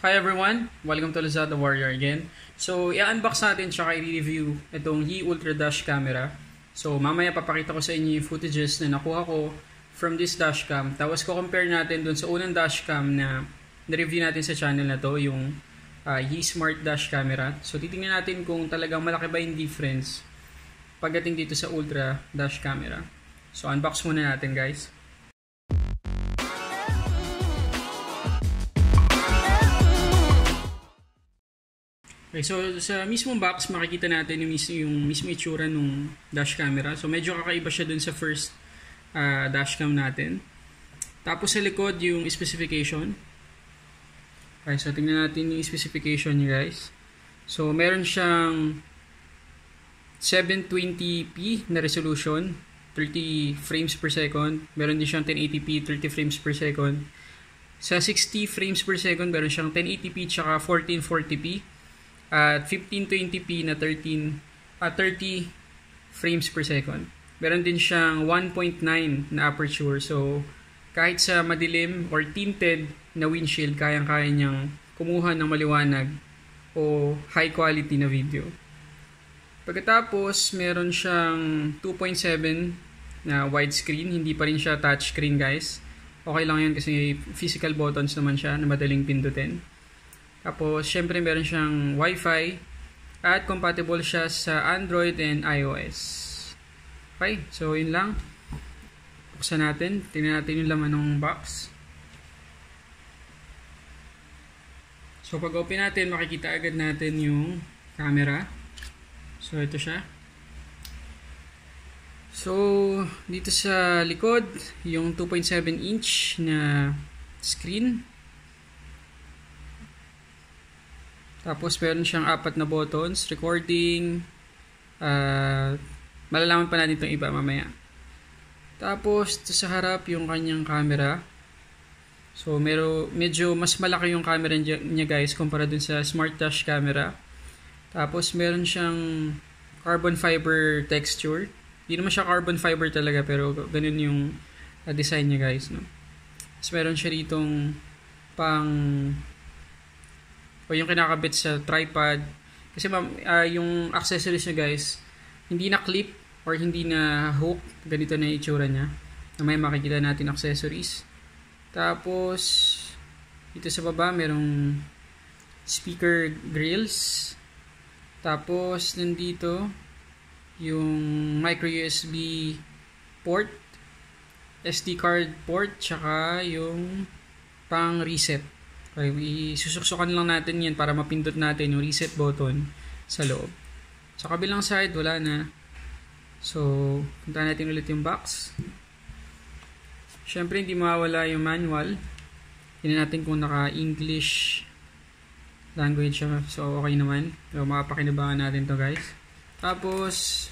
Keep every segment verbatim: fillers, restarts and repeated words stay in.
Hi everyone! Welcome to Lazada Warrior again. So, i-unbox natin tsaka i-review itong Yi Ultra Dash Camera. So, mamaya papakita ko sa inyo yung footages na nakuha ko from this dashcam. Tapos ko compare natin dun sa unang dashcam na na-review natin sa channel na to, yung uh, Yi Smart Dash Camera. So, titingnan natin kung talagang malaki ba yung difference pagdating dito sa Ultra Dash Camera. So, unbox muna natin guys. Okay, so sa mismong box makikita natin yung mismo, yung mismo itsura ng dash camera. So medyo kakaiba siya dun sa first uh, dashcam natin. Tapos sa likod yung specification. Okay, so tingnan natin yung specification niya guys. So meron siyang seven twenty p na resolution, thirty frames per second. Meron din siyang ten eighty p, thirty frames per second. Sa sixty frames per second meron siyang ten eighty p tsaka fourteen forty p. At fifteen twenty p na thirteen, uh, thirty frames per second. Meron din siyang one point nine na aperture. So, kahit sa madilim or tinted na windshield, kayang-kaya niyang kumuha ng maliwanag o high quality na video. Pagkatapos, meron siyang two point seven na widescreen. Hindi pa rin siya touchscreen guys. Okay lang yun kasi physical buttons naman siya na madaling pindutin. Tapos, syempre meron siyang Wi-Fi at compatible siya sa Android and iOS. Okay, so yun lang. Buksan natin. Tingnan natin yung laman ng box. So, pag open natin, makikita agad natin yung camera. So, ito siya. So, dito sa likod, yung two point seven inch na screen. Tapos meron siyang apat na buttons, recording, uh, malalaman pa natin itong iba mamaya. Tapos ito sa harap yung kanyang camera. So mero, medyo mas malaki yung camera niya guys kumpara dun sa Smart Dash camera. Tapos meron siyang carbon fiber texture. Hindi naman siya carbon fiber talaga pero ganun yung uh, design niya guys. No? Tapos meron siya ritong pang o yung kinakabit sa tripod. Kasi uh, yung accessories niya guys, hindi na clip or hindi na hook. Ganito na yung itsura niya. Na may makikita natin accessories. Tapos, dito sa baba, merong speaker grills. Tapos, nandito, yung micro U S B port, S D card port, tsaka yung pang reset. Okay, isusuksukan lang natin yan para mapindot natin yung reset button sa loob. Sa kabilang side, wala na. So, punta natin ulit yung box. Siyempre, hindi mawawala yung manual. Tingnan natin kung naka-English language siya. So, okay naman. So, makapakinabangan natin to guys. Tapos,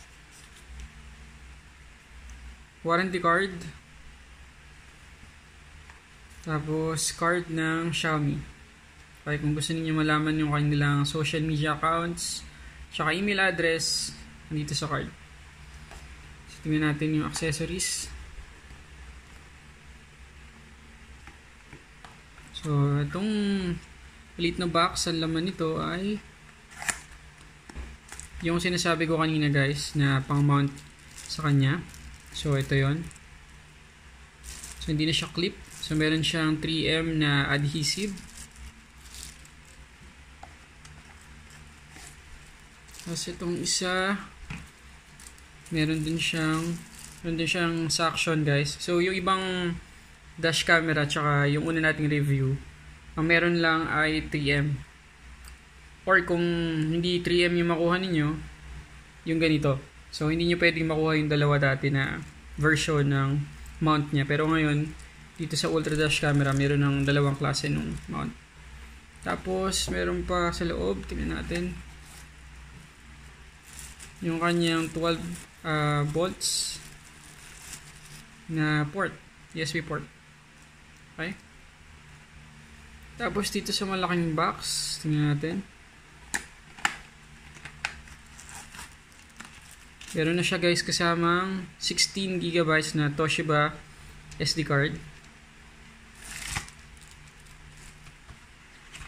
warranty card. Tapos, card ng Xiaomi. Okay, kung gusto niyo malaman yung kanilang social media accounts, tsaka email address, dito sa card. So, tingnan natin yung accessories. So, itong maliit na box, ang laman nito ay yung sinasabi ko kanina guys, na pang mount sa kanya. So, ito yon. So, hindi na siya clip. So, meron siyang three M na adhesive. Tapos, itong isa, meron din siyang, meron din siyang suction, guys. So, yung ibang dash camera, tsaka yung una nating review, ang meron lang ay three M. Or kung hindi three M yung makuha ninyo, yung ganito. So, hindi nyo pwedeng makuha yung dalawa dati na version ng mount niya. Pero ngayon, dito sa Ultra Dash camera, meron ng dalawang klase ng mount. Tapos, meron pa sa loob. Tingnan natin. Yung kanyang twelve uh, volts na port. U S B port. Okay? Tapos, dito sa malaking box, tingnan natin. Meron na siya guys kasamang sixteen gigabytes na Toshiba S D card.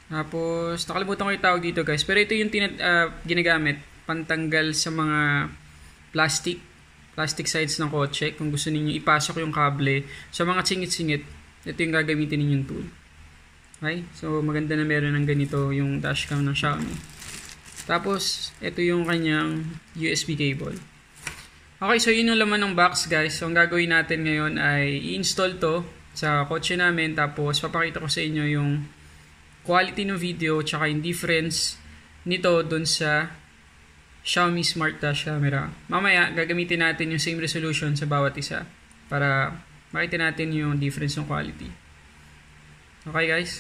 Tapos, nakalimutan ko yung tawag dito guys. Pero ito yung tinat uh, ginagamit pantanggal sa mga plastic plastic sides ng kotse. Kung gusto niyo ipasok yung kable sa mga singit-singit, ito yung gagamitin ninyong tool. Okay? So, maganda na meron ng ganito yung dashcam ng Xiaomi. Tapos, ito yung kanyang U S B cable. Okay, so yun yung laman ng box guys. So, ang gagawin natin ngayon ay i-install to sa kotse namin. Tapos, papakita ko sa inyo yung quality ng video tsaka yung difference nito dun sa Xiaomi Smart Dash Camera. Mamaya, gagamitin natin yung same resolution sa bawat isa para makita natin yung difference ng quality. Okay guys?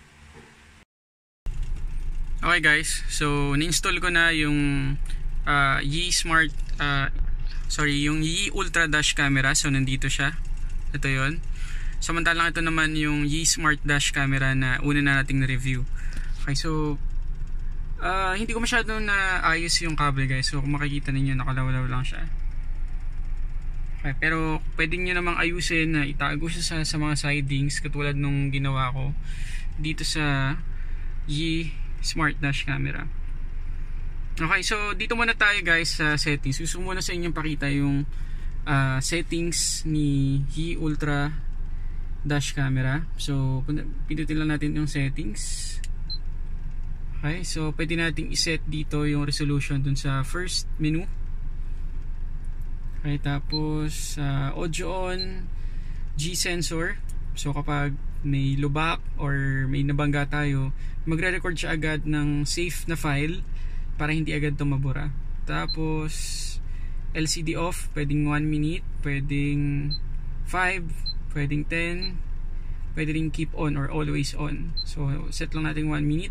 Okay guys, so ni-install ko na yung uh, Yi Smart, uh, sorry, yung Yi Ultra Dash Camera. So nandito siya. Ito yon. Samantalang ito naman yung Yi Smart Dash Camera na una na nating na-review. Okay, so uh, hindi ko masyado na ayos yung cable guys. So kung makikita ninyo, nakalawlaw lang siya. Okay, pero pwede nyo namang ayusin na itago siya sa, sa mga sidings katulad nung ginawa ko dito sa Yi Smart Dash Camera. Okay, so dito muna tayo guys sa settings. Gusto muna sa inyong pakita yung uh, settings ni Yi Ultra Dash Camera. So pindutin lang natin yung settings. Okay, so pwede nating iset dito yung resolution dun sa first menu. Okay, tapos uh, audio on, G sensor. So kapag may lubak or may nabangga tayo, magre-record siya agad ng safe na file para hindi agad ito mabura. Tapos L C D off, pwedeng one minute, pwedeng five, pwedeng ten, pwede rin keep on or always on. So set lang natin one minute.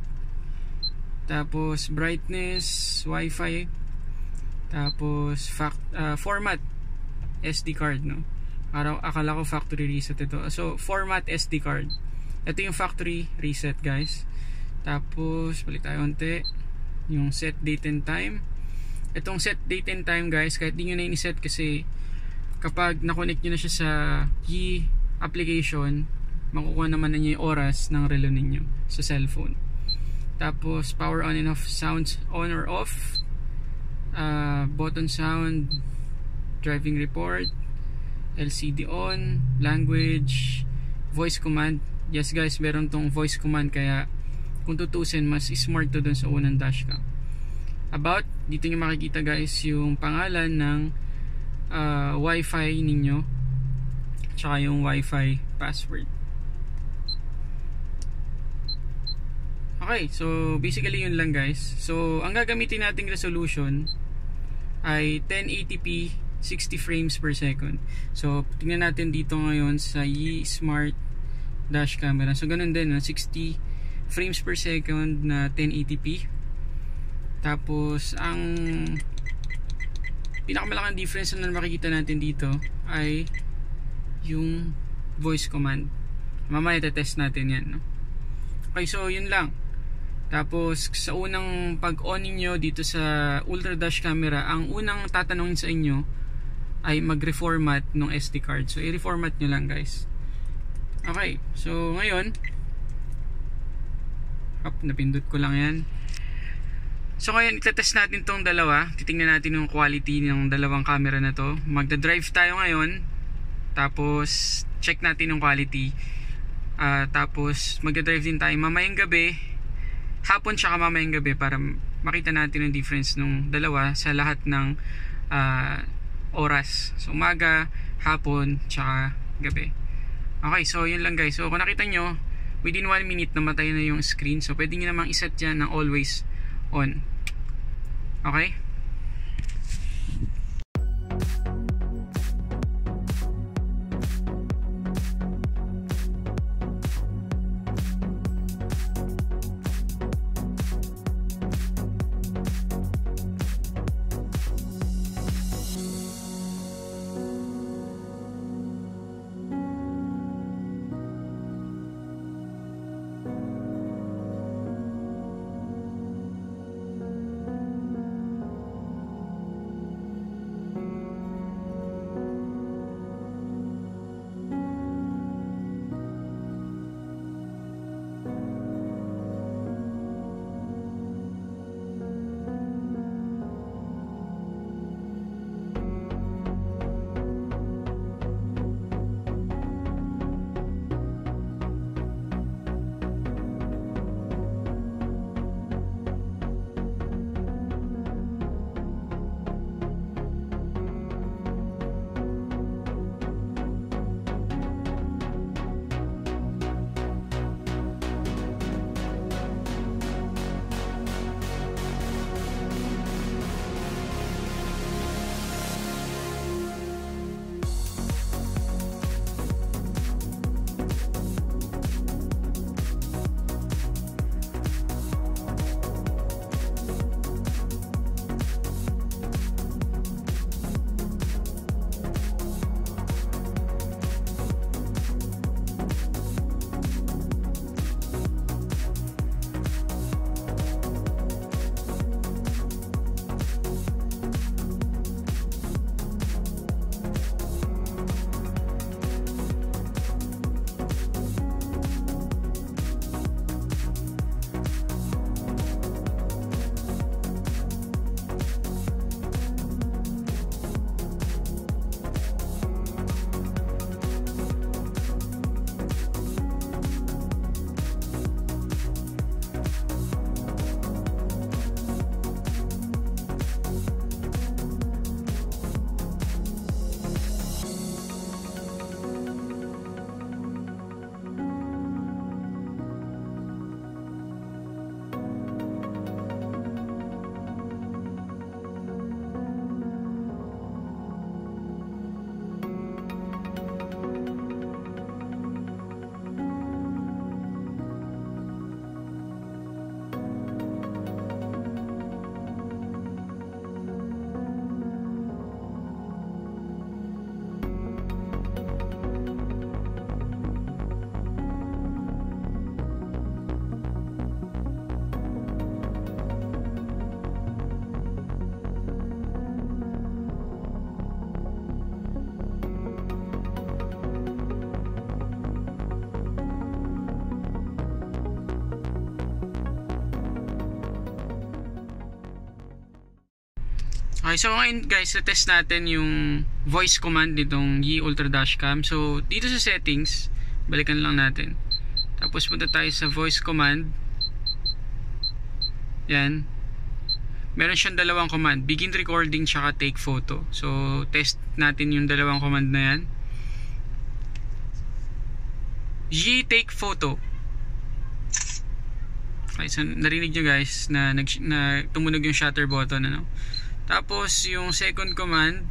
Tapos brightness, Wi-Fi, tapos fact, uh, format S D card, no? Araw, akala ko factory reset ito. So format S D card. Ito yung factory reset guys. Tapos balik tayo onte. Yung set date and time. Itong set date and time guys, kahit di nyo na in-set kasi kapag na-connect nyo na siya sa Yi application, makukuha naman na nyo yung oras ng relo ninyo sa cellphone. Tapos power on and off, sounds on or off, uh, button sound, driving report, L C D on, language, voice command. Yes guys, meron tong voice command kaya kung tutusin mas smart to dun sa unang dashcam. About, dito nyo makikita guys yung pangalan ng uh, Wi-Fi ninyo tsaka yung Wi-Fi password. Okay, so basically yun lang guys. So ang gagamitin nating resolution ay ten eighty p sixty frames per second. So tingnan natin dito ngayon sa Yi Smart Dash Camera. So ganun din, sixty frames per second na ten eighty p. Tapos ang pinakamalaking difference na makikita natin dito ay yung voice command. Mamaya test natin yan, no? Okay, so yun lang. Tapos sa unang pag-on niyo dito sa Ultra Dash Camera, ang unang tatanungin sa inyo ay mag-reformat ng S D card. So i-reformat nyo lang guys. Okay, so ngayon up, napindot ko lang yan. So ngayon itetest natin tong dalawa. Titingnan natin yung quality ng dalawang camera na to. Magda-drive tayo ngayon. Tapos check natin yung quality. uh, Tapos magda-drive din tayo mamayang gabi, hapon tsaka mamayang gabi, para makita natin yung difference ng dalawa sa lahat ng uh, oras. So umaga, hapon, tsaka gabi. Okay, so yun lang guys. So kung nakita nyo, within one minute namatay na yung screen. So pwede nyo namang iset dyan ng always on. Okay? Okay, so ngayon guys, test natin yung voice command nitong Yi Ultra Dashcam. So, dito sa settings, balikan lang natin. Tapos punta tayo sa voice command. Yan. Meron siyang dalawang command, begin recording tsaka take photo. So, test natin yung dalawang command na yan. Yi take photo. Okay, so narinig nyo guys na, nag, na tumunog yung shutter button, ano? Tapos yung second command,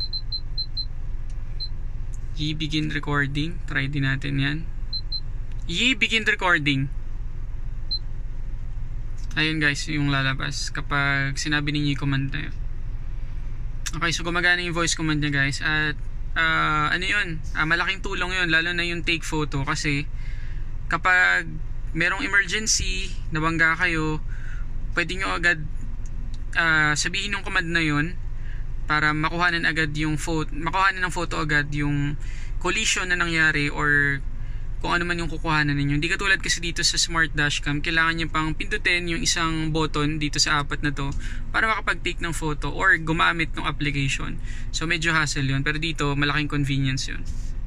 Yi begin recording. Try din natin yan. Yi begin recording. Ayun guys, yung lalabas kapag sinabi ninyo yung command na yun. Okay, so gumagana yung voice command niya guys. At uh, ano yun, uh, malaking tulong yun, lalo na yung take photo. Kasi kapag merong emergency, nabangga kayo, pwede nyo agad uh, sabihin yung command na yun para makuhanan agad yung photo, makuhanan ng photo agad yung collision na nangyari or kung ano man yung kukuhanan ninyo. Hindi katulad kasi dito sa smart dashcam, kailangan nyo pang pindutin yung isang button dito sa apat na to para makapag-take ng photo or gumamit ng application. So medyo hassle yun, pero dito malaking convenience yun.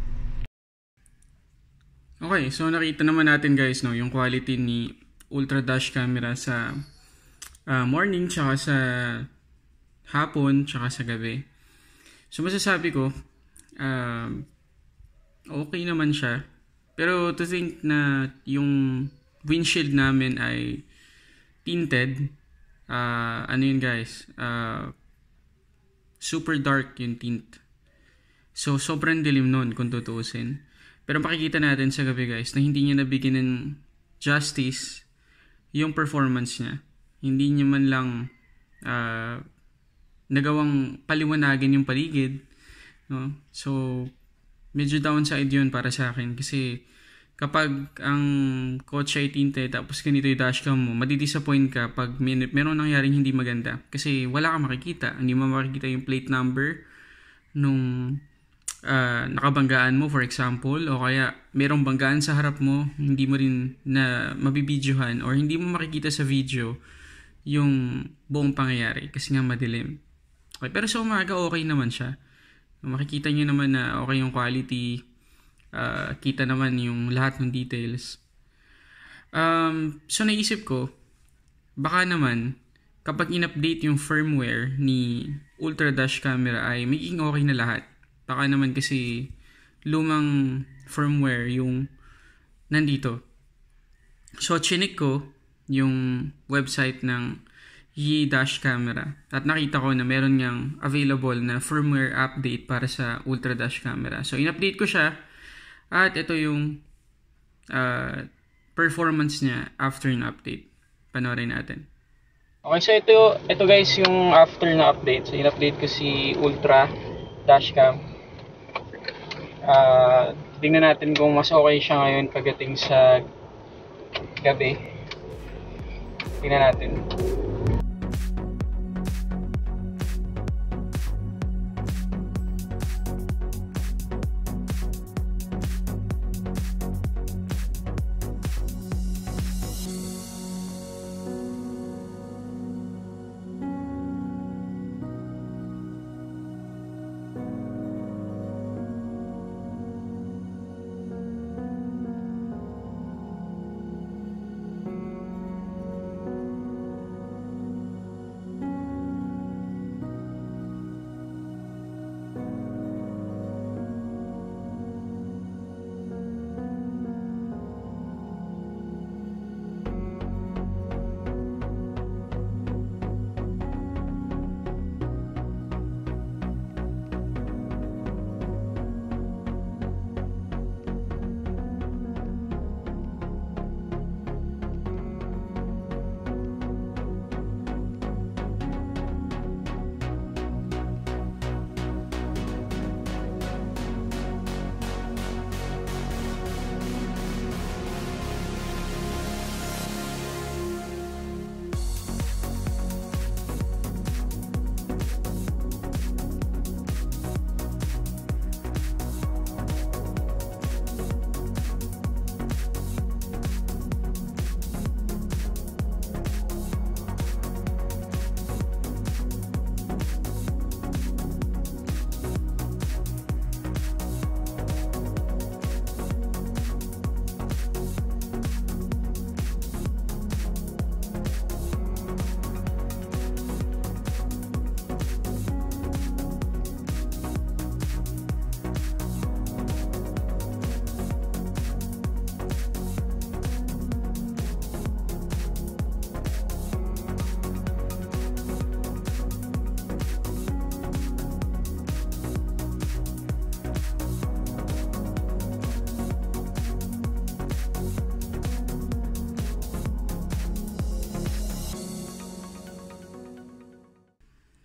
Okay, so nakita naman natin guys no, yung quality ni Ultra Dash camera sa uh, morning tsaka sa hapon tsaka sa gabi. So masasabi ko uh, okay naman siya. Pero to think na yung windshield namin ay tinted, uh, ano yun guys, uh, super dark yung tint. So sobrang dilim nun kung tutuusin. Pero makikita natin sa gabi guys na hindi niya nabigyan ng justice yung performance niya. Hindi niya man lang uh, nagawang paliwanagin yung paligid. No? So medyo downside yun para sa akin kasi kapag ang kotse ay tinted tapos ganito yung dashcam mo, madidisappoint ka pag may, meron nangyaring hindi maganda kasi wala kang makikita, hindi mo makikita yung plate number nung uh, nakabanggaan mo for example, o kaya merong banggaan sa harap mo, hindi mo rin na mabibidyohan or hindi mo makikita sa video yung buong pangyayari kasi nga madilim. Okay, pero sa umaga okay naman siya. Makikita nyo naman na okay yung quality, uh, kita naman yung lahat ng details. Um, so naisip ko, baka naman kapag in-update yung firmware ni Ultra Dash camera ay magiging okay na lahat. Baka naman kasi lumang firmware yung nandito. So chinik ko yung website ng Yi Dash camera at nakita ko na meron niyang available na firmware update para sa Ultra Dash camera. So in-update ko siya at ito yung uh, performance niya after ng update. Panoorin natin. Okay, so ito, ito guys yung after na update. So in-update ko si Ultra Dashcam. Uh, tingnan natin kung mas okay siya ngayon pagdating sa gabi. Tingnan natin.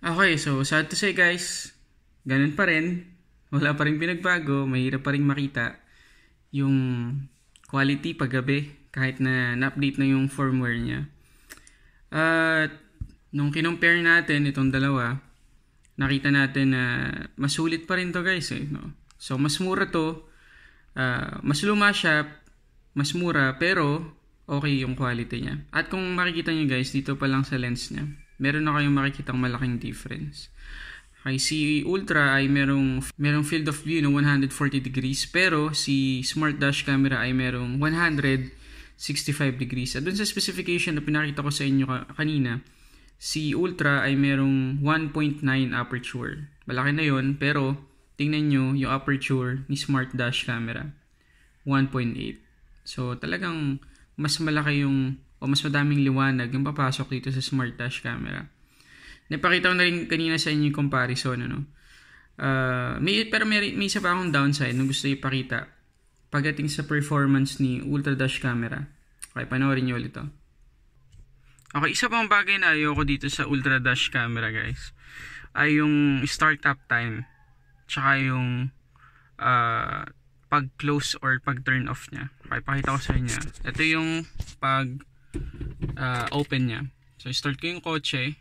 Okay, so sad to say guys, ganun pa rin. Wala pa rin pinagbago, mahirap pa rin makita yung quality paggabi kahit na na-update na yung firmware niya. At nung kinompare natin itong dalawa, nakita natin na mas sulit pa rin to guys eh, no? So mas mura to, uh, mas luma siya, mas mura, pero okay yung quality niya. At kung makikita niyo guys, dito pa lang sa lens niya, meron na kayong makikitang malaking difference. Okay, si Ultra ay merong, merong field of view ng one hundred forty degrees, pero si Smart Dash Camera ay merong one hundred sixty-five degrees. At dun sa specification na pinakita ko sa inyo ka- kanina, si Ultra ay merong one point nine aperture. Malaki na yon, pero tingnan nyo yung aperture ni Smart Dash Camera, one point eight. So talagang mas malaki yung, o mas madaming liwanag yung papasok dito sa Smart Dash Camera. Napakita ko na rin kanina sa inyo yung comparison, ano? Uh, may, pero may, may isa pa akong downside na gusto ipakita pagdating sa performance ni Ultra Dash Camera. Okay, panoorin nyo ulit ito. Okay, isa pang bagay na ayoko dito sa Ultra Dash Camera guys ay yung startup time tsaka yung uh, pag-close or pag-turn off niya. Okay, pakita ko sa inyo. Ito yung pag-open uh, niya. So, start ko yung kotse.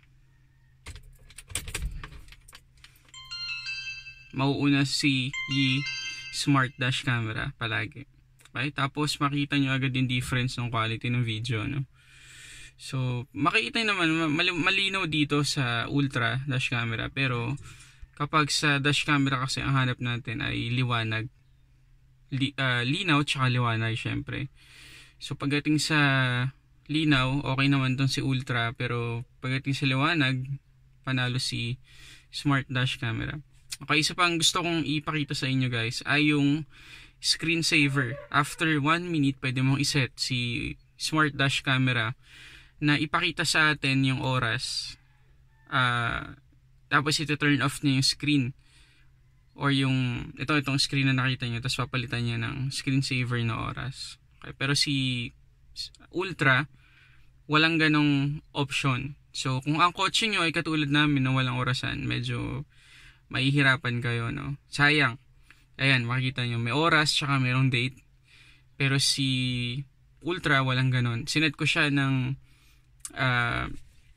Mauuna si y Smart Dash Camera palagi. Okay? Tapos makita nyo agad yung difference ng quality ng video, no? So makikita nyo naman mal malinaw dito sa Ultra Dash Camera, pero kapag sa Dash Camera kasi ang hanap natin ay liwanag, Li uh, linaw tsaka liwanag syempre. So pagdating sa linaw, okay naman tong si Ultra, pero pagdating sa liwanag, panalo si Smart Dash Camera. Okay, isa pang gusto kong ipakita sa inyo guys ay yung screensaver. After one minute, pwede mong iset si Smart Dash Camera na ipakita sa atin yung oras. Uh, tapos ito turn off niya yung screen. Or yung, ito itong screen na nakita nyo, tapos papalitan niya ng screensaver na oras. Okay, pero si Ultra, walang ganong option. So, kung ang kotse nyo ay katulad namin na walang orasan, medyo mahihirapan kayo, no? Sayang. Ayan, makikita nyo, may oras, tsaka mayroong date. Pero si Ultra, walang ganon. Sinet ko siya ng uh,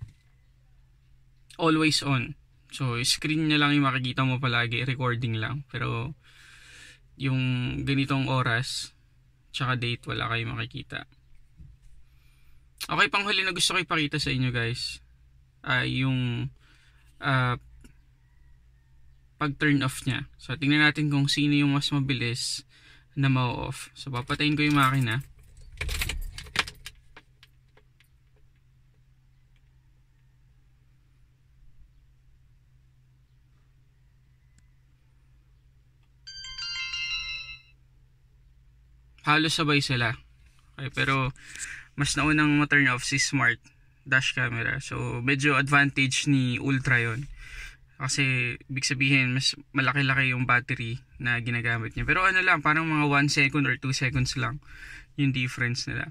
always on. So, screen niya lang yung makikita mo palagi, recording lang. Pero, yung ganitong oras, tsaka date, wala kayong makikita. Okay, panghuli na gusto ko ipakita sa inyo guys, ay uh, yung uh, pag turn off niya. So tingnan natin kung sino yung mas mabilis na ma-off. So papatayin ko yung makina. Halos sabay sila. Okay, pero mas naunang ma-turn off si Smart Dash Camera. So medyo advantage ni Ultra yon. Kasi ibig sabihin mas malaki-laki yung battery na ginagamit niya. Pero ano lang, parang mga one second or two seconds lang yung difference nila.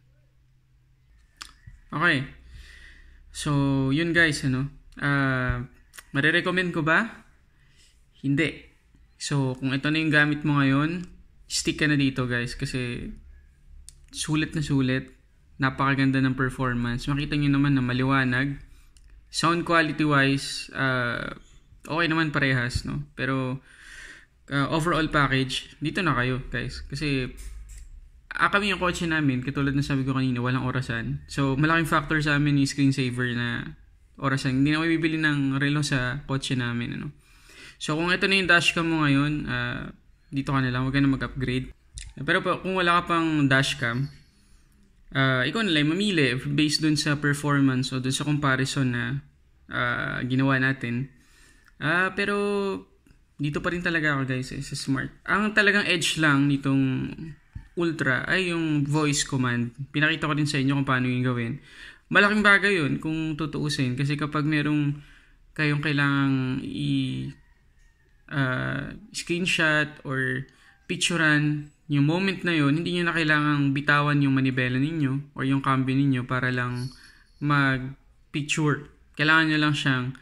Okay. So, yun guys, ano. Uh, marirecommend ko ba? Hindi. So, kung ito na yung gamit mo ngayon, stick ka na dito guys. Kasi sulit na sulit. Napakaganda ng performance. Makita nyo naman na maliwanag. Sound quality wise, uh, okay naman parehas, no? Pero uh, overall package, dito na kayo guys. Kasi ah, kami yung kotse namin, katulad na sabi ko kanina, walang orasan. So malaking factor sa amin yung screensaver na orasan. Hindi na may bibili ng relo sa kotse namin, ano? So kung ito na yung dashcam mo ngayon, uh, dito ka na lang, huwag ka na mag-upgrade. Pero kung wala ka pang dashcam, uh, ikaw na lang mamili based dun sa performance o dun sa comparison na uh, ginawa natin. Uh, pero dito pa rin talaga ako guys eh, sa Smart. Ang talagang edge lang nitong Ultra ay yung voice command. Pinakita ko din sa inyo kung paano yung gawin. Malaking bagay yun kung tutuusin. Kasi kapag merong kayong kailangang i uh, screenshot or picturean yung moment na yun, hindi nyo na kailangang bitawan yung manibela ninyo or yung cambio ninyo para lang mag picture. Kailangan nyo lang siyang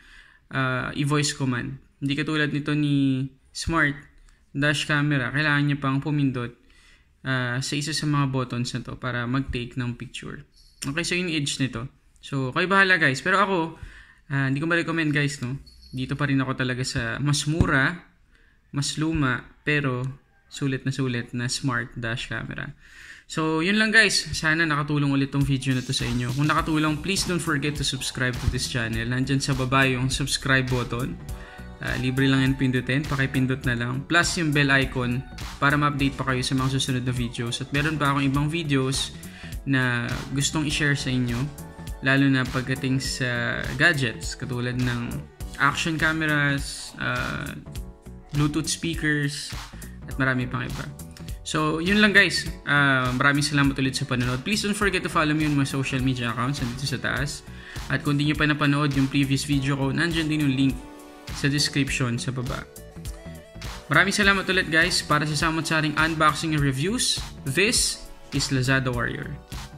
uh, i-voice command. Hindi katulad nito ni Smart Dash Camera, kailangan niya pang pumindot uh, sa isa sa mga buttons na to para mag-take ng picture. Okay, so yung edge nito. So, kayo bahala guys. Pero ako, uh, hindi ko ma-recommend guys, no? Dito pa rin ako talaga sa mas mura, mas luma, pero sulit na sulit na Smart Dash Camera. So, yun lang guys. Sana nakatulong ulit tong video na to sa inyo. Kung nakatulong, please don't forget to subscribe to this channel. Nandyan sa baba yung subscribe button. Uh, libre lang yan pindutin. Pakipindot na lang. Plus yung bell icon para ma-update pa kayo sa mga susunod na videos. At meron pa akong ibang videos na gustong i-share sa inyo. Lalo na pagdating sa gadgets. Katulad ng action cameras, uh, Bluetooth speakers, at marami pang iba. So, yun lang guys. Uh, maraming salamat ulit sa panonood. Please don't forget to follow me on my social media accounts nandito sa taas. At kung di nyo pa napanood yung previous video ko, nandyan din yung link sa description sa baba. Maraming salamat ulit guys para sa samot-saring unboxing and reviews. This is Lazada Warrior.